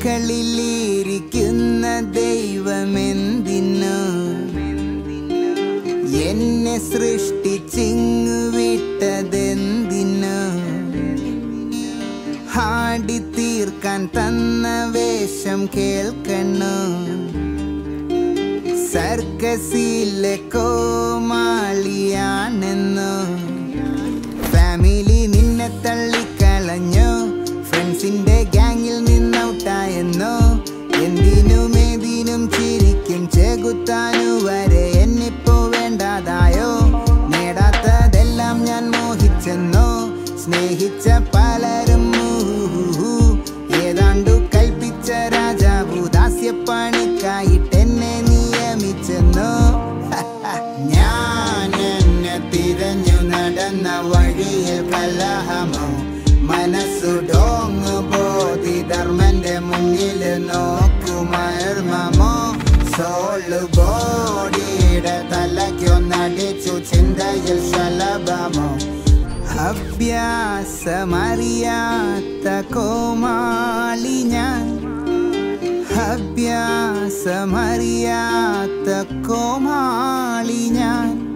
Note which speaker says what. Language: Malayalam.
Speaker 1: കൈകളിലിരിക്കുന്ന ദൈവമെന്തിനു എന്നെ സൃഷ്ടിച്ചിങ്ങു വിട്ടതെന്തിനു ഹാടി തീർക്കാൻ തന്ന വേഷം കേൾക്കണു സർക്കസിലെ കോമാളിയാണെന്നു ഫാമിലി നിന്നെ തള്ളിക്കളഞ്ഞു ഫ്രണ്ട്സിന്റെ ഗ്യാങ്ങിൽ നിന്നൗട്ടായെന്നോ എന്തിനും ഏതിനും ചിരിക്കും ചെകുത്താനു വരെ എന്നിപ്പോ വേണ്ടാതായോ നേടാത്തതെല്ലാം ഞാൻ മോഹിച്ചെന്നോ സ്നേഹിച്ച പലരും ഏതാണ്ടു കൽപ്പിച്ച രാജാവു ദാസ്യപ്പണിക്കായിട്ടെന്നെ നിയമിച്ചെന്നോ ഞാൻ എന്നെ തിരഞ്ഞു നടന്ന വഴിയിൽ കലഹമോ മനസ്സു ഡോങ്ങ് ബോധിധർമ്മന്റെ മുന്നിൽ നോക്കുമർമ്മമോ സോള് ബോഡിയുടെ തലയ്ക്കൊന്നടിച്ചു ചിന്തയിൽ ശലഭമോ അഭ്യാസമറിയാത്ത കോമാളി ഞാൻ അഭ്യാസമറിയാത്ത കോമാളി ഞാൻ